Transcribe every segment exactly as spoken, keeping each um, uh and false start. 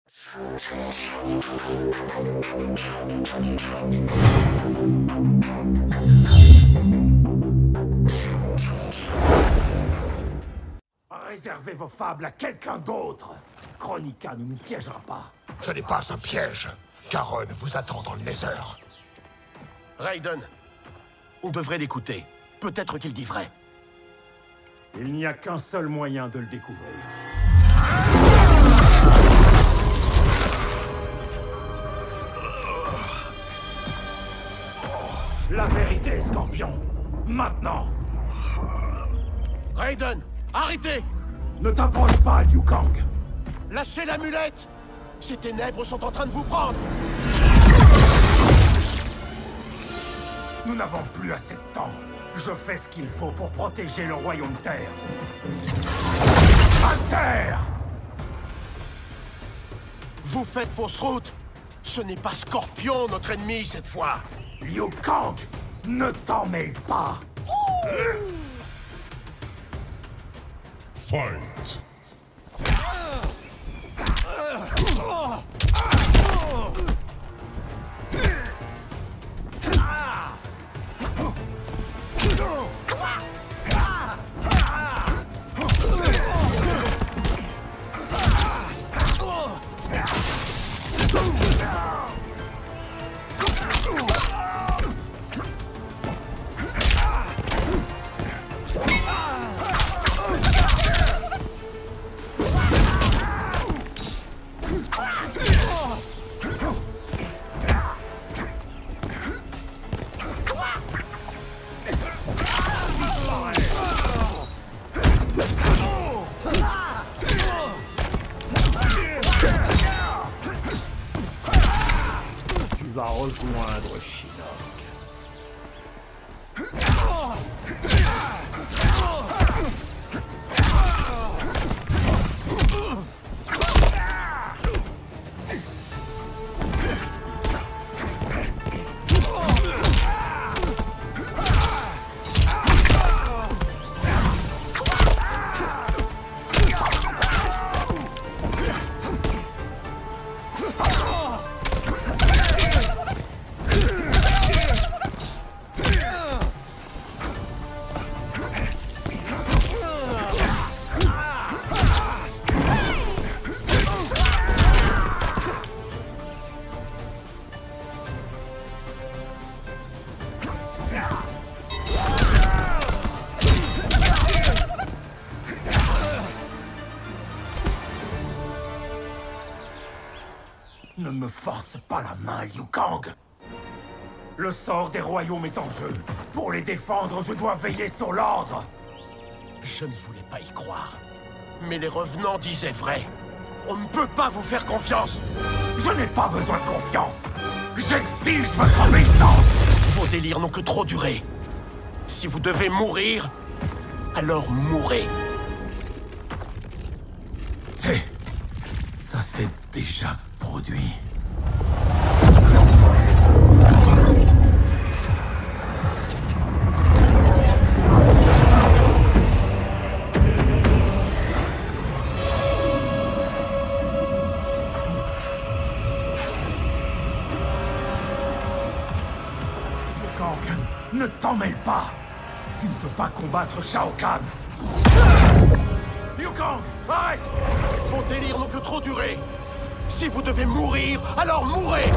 Réservez vos fables à quelqu'un d'autre. Kronika ne nous piégera pas. Ce n'est pas un piège. Charon vous attend dans le Nether. Raiden, on devrait l'écouter. Peut-être qu'il dit vrai. Il n'y a qu'un seul moyen de le découvrir. La vérité, Scorpion. Maintenant. Raiden, arrêtez! Ne t'approche pas, Liu Kang. Lâchez l'amulette! Ces ténèbres sont en train de vous prendre! Nous n'avons plus assez de temps. Je fais ce qu'il faut pour protéger le royaume Terre. À terre! Vous faites fausse route! Ce n'est pas Scorpion notre ennemi cette fois! Liu Kang, ne t'en mêle pas! Fight! Tu vas rejoindre Shinnok. Ne me force pas la main, Liu Kang. Le sort des royaumes est en jeu. Pour les défendre, je dois veiller sur l'ordre. Je ne voulais pas y croire. Mais les revenants disaient vrai. On ne peut pas vous faire confiance. Je n'ai pas besoin de confiance. J'exige votre obéissance. Vos délires n'ont que trop duré. Si vous devez mourir, alors mourrez. C'est... ça s'est déjà produit. Kang, ne t'en mêle pas. Tu ne peux pas combattre Shao Kahn. Liu Kang, arrête! Vos délires n'ont que trop duré. Si vous devez mourir, alors mourrez!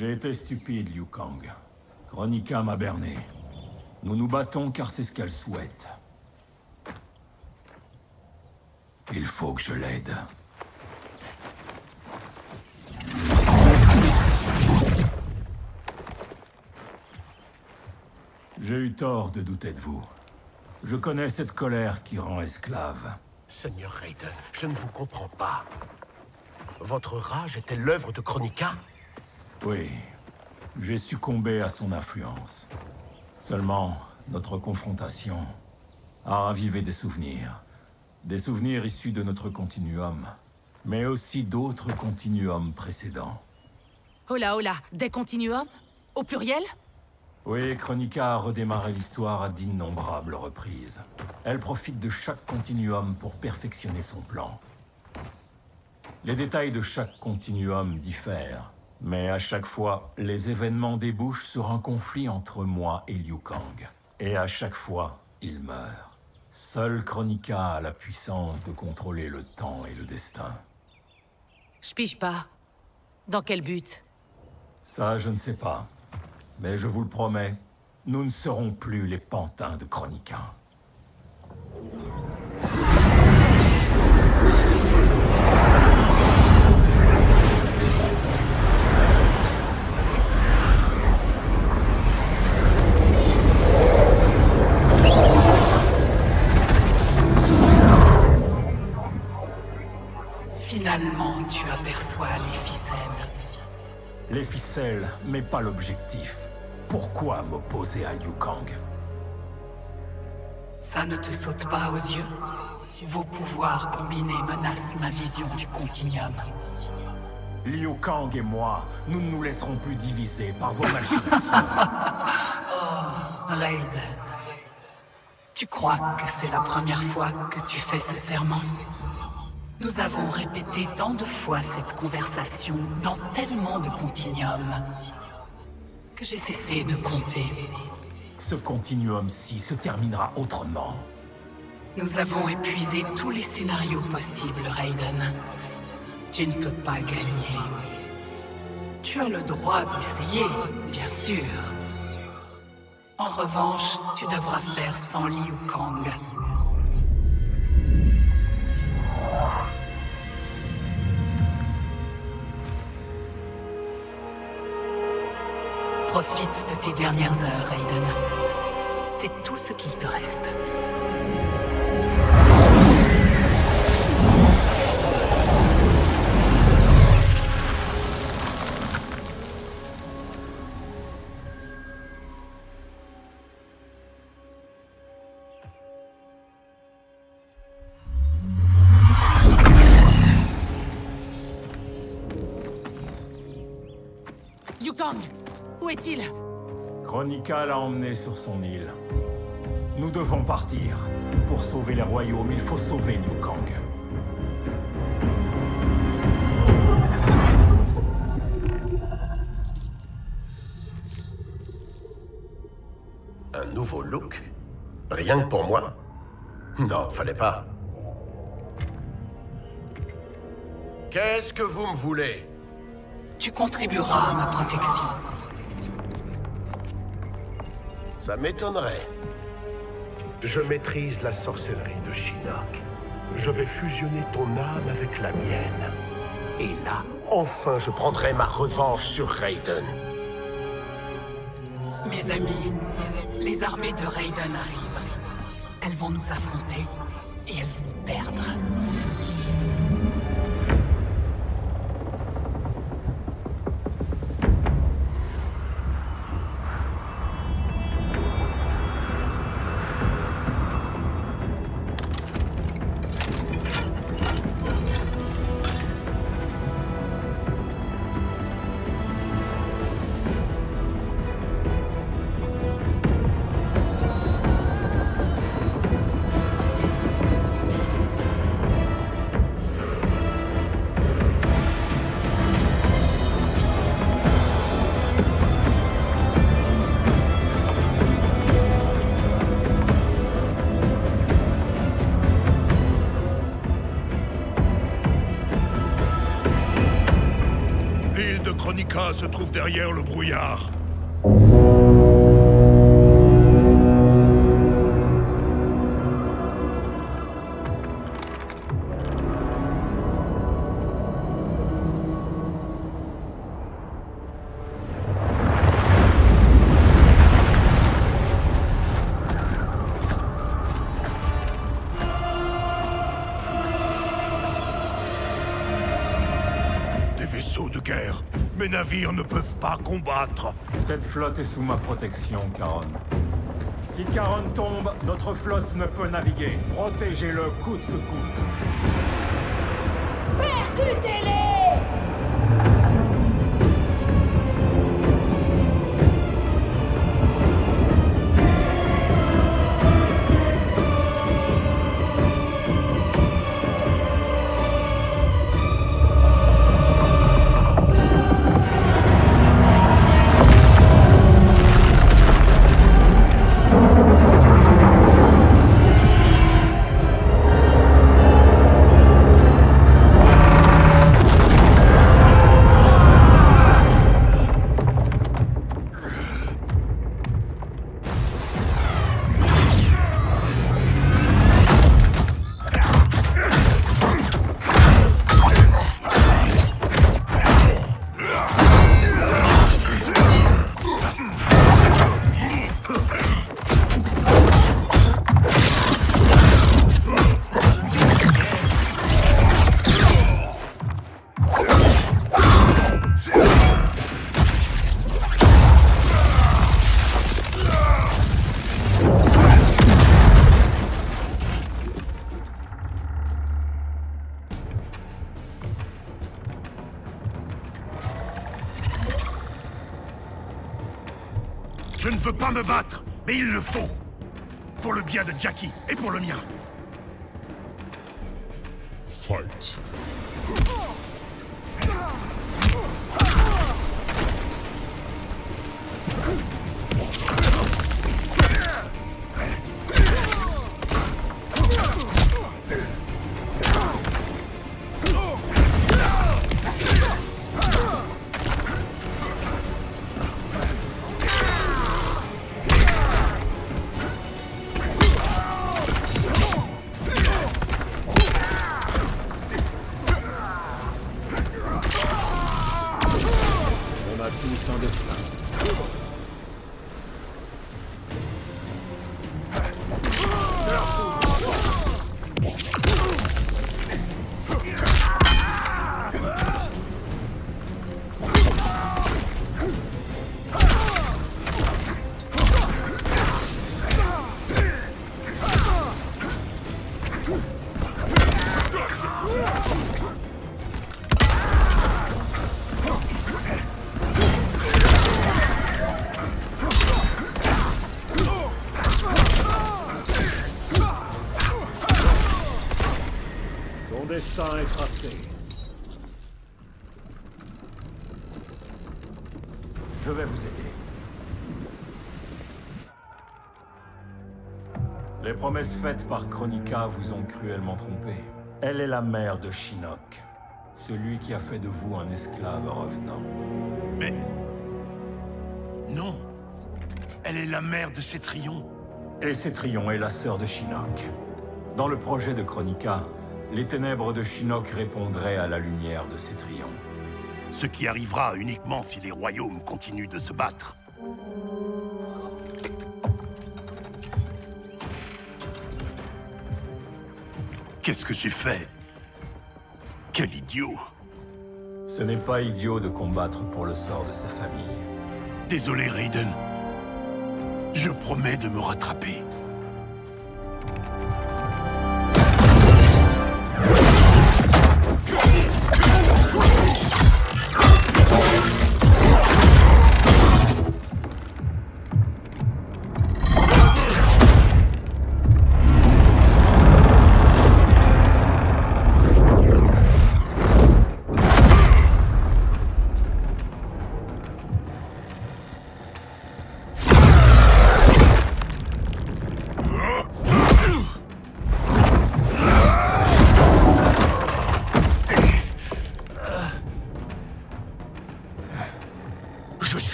J'ai été stupide, Liu Kang. Kronika m'a berné. Nous nous battons car c'est ce qu'elle souhaite. Il faut que je l'aide. J'ai eu tort de douter de vous. Je connais cette colère qui rend esclave. Seigneur Raiden, je ne vous comprends pas. Votre rage était l'œuvre de Kronika? Oui, j'ai succombé à son influence. Seulement, notre confrontation a ravivé des souvenirs. Des souvenirs issus de notre continuum, mais aussi d'autres continuums précédents. Oh là, oh là, des continuums? Au pluriel? Oui, Kronika a redémarré l'histoire à d'innombrables reprises. Elle profite de chaque continuum pour perfectionner son plan. Les détails de chaque continuum diffèrent, mais à chaque fois, les événements débouchent sur un conflit entre moi et Liu Kang. Et à chaque fois, il meurt. Seule Kronika a la puissance de contrôler le temps et le destin. Je pige pas. Dans quel but? Ça, je ne sais pas. Mais je vous le promets, nous ne serons plus les pantins de Kronika. Finalement, tu aperçois les ficelles. Les ficelles, mais pas l'objectif. Pourquoi m'opposer à Liu Kang? Ça ne te saute pas aux yeux? Vos pouvoirs combinés menacent ma vision du continuum. Liu Kang et moi, nous ne nous laisserons plus diviser par vos machinations. Oh, Raiden. Tu crois que c'est la première fois que tu fais ce serment? Nous avons répété tant de fois cette conversation dans tellement de continuums que j'ai cessé de compter. Ce continuum-ci se terminera autrement. Nous avons épuisé tous les scénarios possibles, Raiden. Tu ne peux pas gagner. Tu as le droit d'essayer, bien sûr. En revanche, tu devras faire sans Liu Kang. Profite de tes dernières heures, Raiden. C'est tout ce qu'il te reste. Liu Kang! Où est-il? Kronika l'a emmené sur son île. Nous devons partir. Pour sauver les royaumes, il faut sauver Liu Kang. Un nouveau look? Rien que pour moi? Non, fallait pas. Qu'est-ce que vous me voulez? Tu contribueras à ma protection. Ça m'étonnerait. Je maîtrise la sorcellerie de Shinnok. Je vais fusionner ton âme avec la mienne. Et là, enfin, je prendrai ma revanche sur Raiden. Mes amis, les armées de Raiden arrivent. Elles vont nous affronter et elles vont perdre. Kronika se trouve derrière le brouillard. De guerre. Mes navires ne peuvent pas combattre. Cette flotte est sous ma protection, Charon. Si Charon tombe, notre flotte ne peut naviguer. Protégez-le coûte que coûte. Percutez-les! Je ne veux pas me battre, mais il le faut. Pour le bien de Jackie et pour le mien. Fight. Sans destin. Ton destin est tracé. Je vais vous aider. Les promesses faites par Kronika vous ont cruellement trompé. Elle est la mère de Shinnok, celui qui a fait de vous un esclave revenant. Mais... non. Elle est la mère de Cétrion. Et Cétrion est la sœur de Shinnok. Dans le projet de Kronika, les ténèbres de Shinnok répondraient à la lumière de Cétrion. Ce qui arrivera uniquement si les royaumes continuent de se battre. Qu'est-ce que j'ai fait? Quel idiot! Ce n'est pas idiot de combattre pour le sort de sa famille. Désolé, Raiden. Je promets de me rattraper.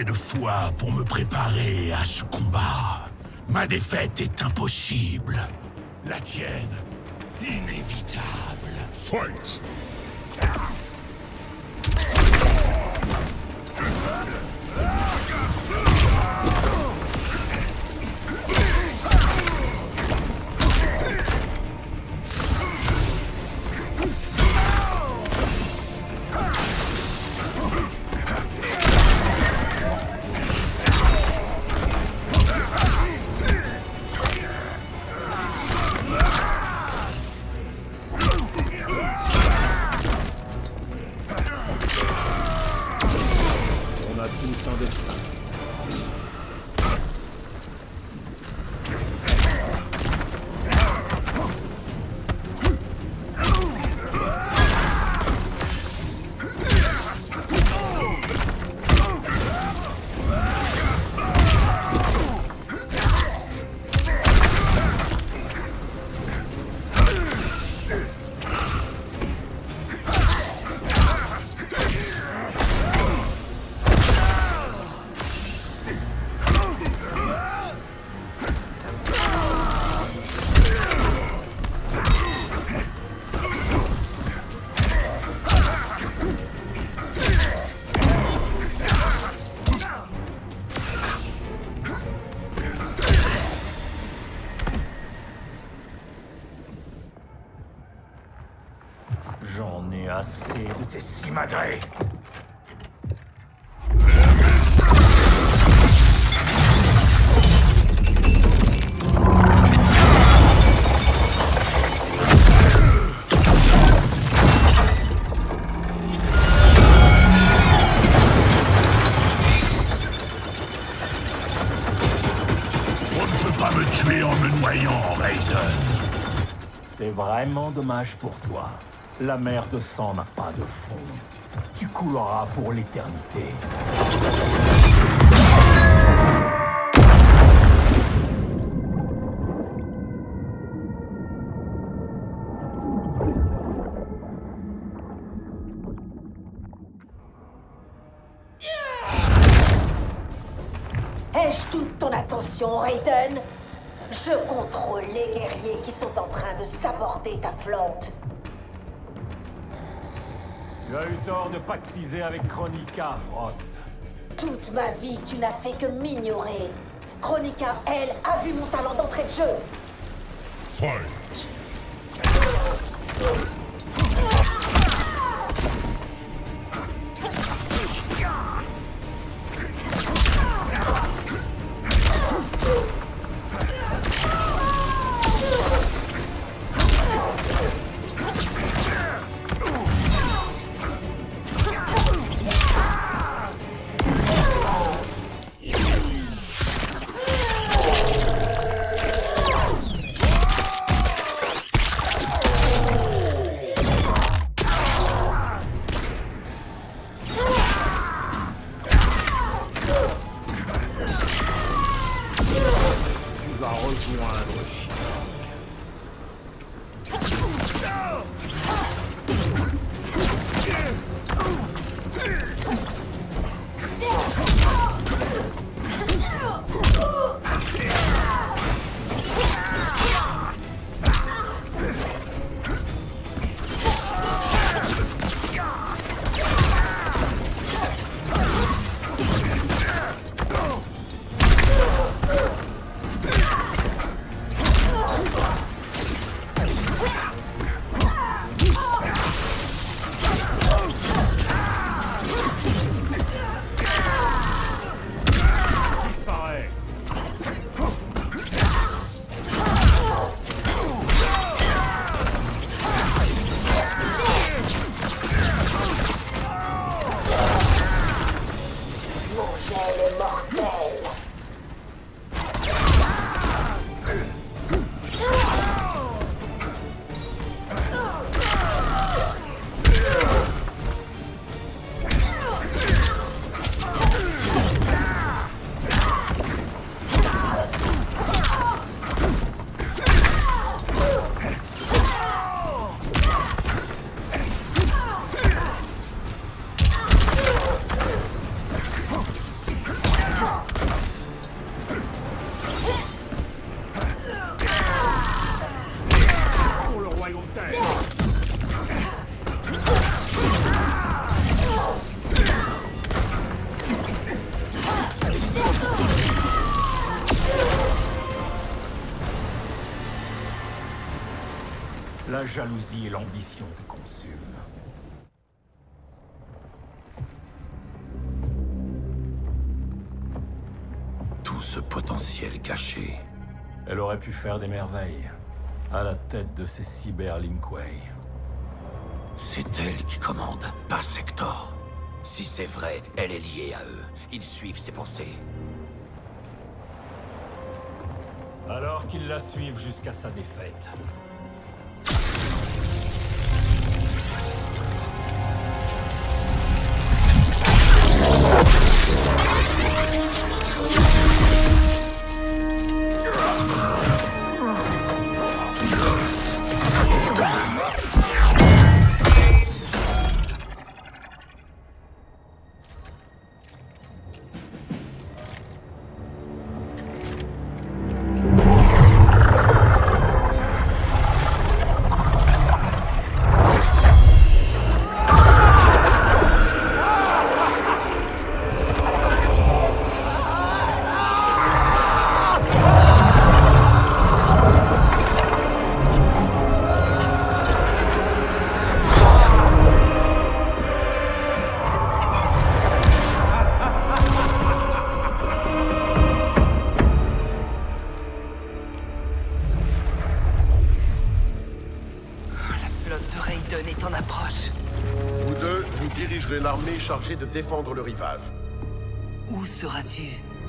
manqué de foi pour me préparer à ce combat. Ma défaite est impossible. La tienne, inévitable. Fight! J'en ai assez de tes simagrées. On ne peut pas me tuer en me noyant, Raiden. C'est vraiment dommage pour toi. La mer de sang n'a pas de fond. Tu couleras pour l'éternité. Ai-je toute ton attention, Raiden? Je contrôle les guerriers qui sont en train de saborder ta flotte. Tu as eu tort de pactiser avec Kronika, Frost. Toute ma vie, tu n'as fait que m'ignorer. Kronika, elle, a vu mon talent d'entrée de jeu. Fight! La jalousie et l'ambition te consument. Tout ce potentiel caché. Elle aurait pu faire des merveilles, à la tête de ces cyber Linkway. C'est elle qui commande, pas Sector. Si c'est vrai, elle est liée à eux. Ils suivent ses pensées. Alors qu'ils la suivent jusqu'à sa défaite. est en approche. Vous deux, vous dirigerez l'armée chargée de défendre le rivage. Où seras-tu?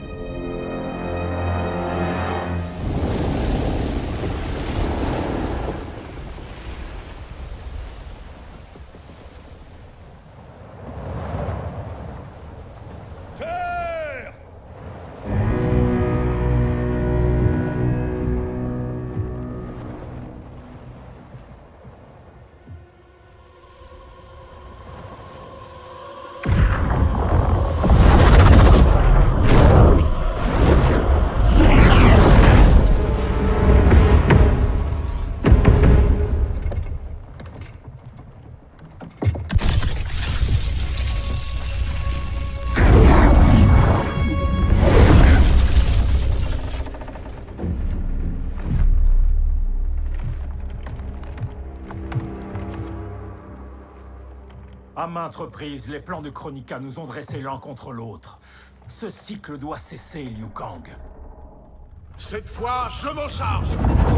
À maintes reprises, les plans de Kronika nous ont dressés l'un contre l'autre. Ce cycle doit cesser, Liu Kang. Cette fois, je m'en charge!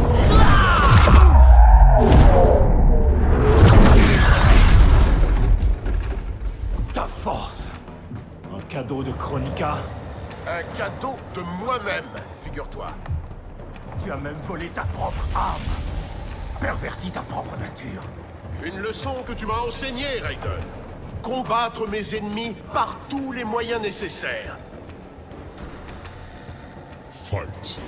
Ta force! Un cadeau de Kronika? Un cadeau de moi-même, figure-toi. Tu as même volé ta propre âme! Perverti ta propre nature! Une leçon que tu m'as enseignée, Raiden. Combattre mes ennemis par tous les moyens nécessaires. Fight.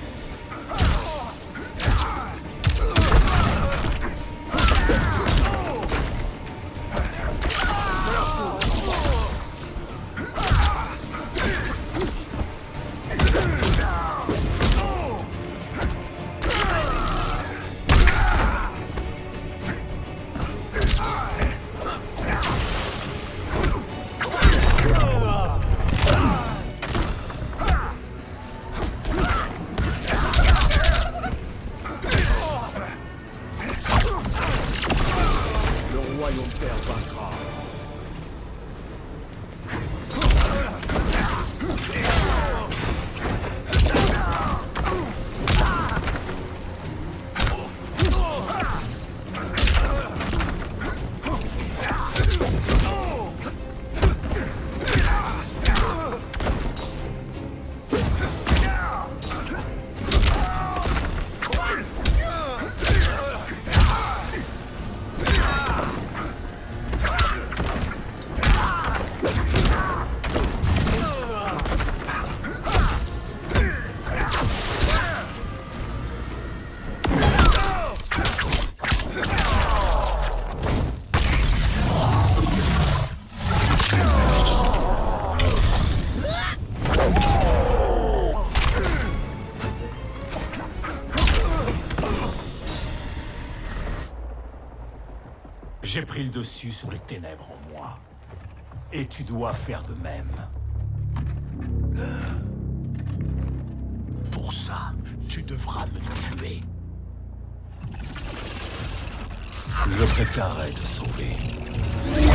J'ai pris le dessus sur les ténèbres en moi. Et tu dois faire de même. Pour ça, tu devras me tuer. Je préférerais te sauver.